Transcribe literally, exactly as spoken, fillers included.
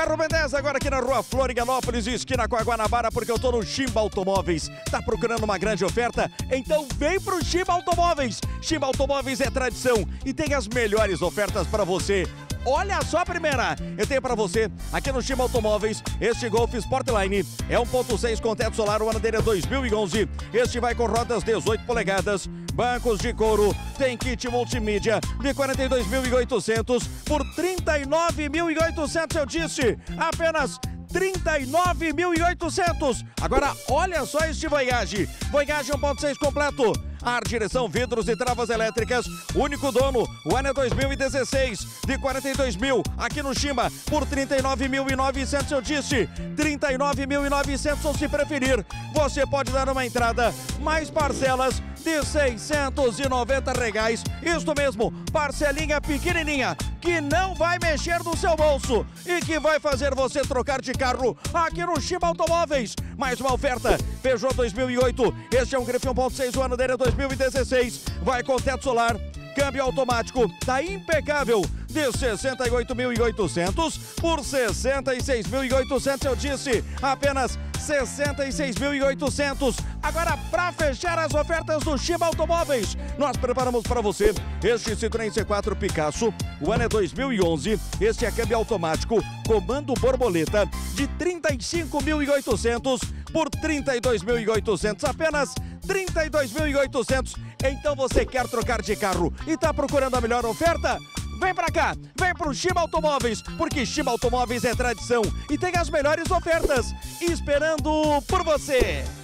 Carro Ben dez agora aqui na rua Florianópolis, esquina com a Guanabara, porque eu tô no Chimba Automóveis. Tá procurando uma grande oferta? Então vem pro Chimba Automóveis. Chimba Automóveis é tradição e tem as melhores ofertas para você. Olha só a primeira, eu tenho para você, aqui no Chimba Automóveis, este Golf Sportline é um ponto seis com teto solar, o ano dele é dois mil e onze. Este vai com rodas dezoito polegadas, bancos de couro, tem kit multimídia de quarenta e dois mil e oitocentos por trinta e nove mil e oitocentos, eu disse, apenas trinta e nove mil e oitocentos. Agora olha só este Voyage, Voyage um ponto seis completo, ar, direção, vidros e travas elétricas, único dono, o ano é dois mil e dezesseis, de quarenta e dois mil, aqui no Chimba, por trinta e nove mil e novecentos, eu disse, trinta e nove mil e novecentos, ou se preferir, você pode dar uma entrada, mais parcelas de seiscentos e noventa reais, isto mesmo, parcelinha pequenininha, que não vai mexer no seu bolso e que vai fazer você trocar de carro aqui no Chimba Automóveis. Mais uma oferta, Peugeot dois mil e oito, este é um Grife um ponto seis, o ano dele é dois mil e dezesseis, vai com teto solar, câmbio automático, tá impecável, de sessenta e oito mil e oitocentos por sessenta e seis mil e oitocentos, eu disse, apenas sessenta e seis mil e oitocentos. Agora, para fechar as ofertas do Chimba Automóveis, nós preparamos para você este Citroën C quatro Picasso, o ano é dois mil e onze, este é câmbio automático, comando borboleta, de trinta e cinco mil e oitocentos por trinta e dois mil e oitocentos, apenas trinta e dois mil e oitocentos. Então você quer trocar de carro e está procurando a melhor oferta? Vem pra cá, vem pro Chimba Automóveis, porque Chimba Automóveis é tradição e tem as melhores ofertas esperando por você.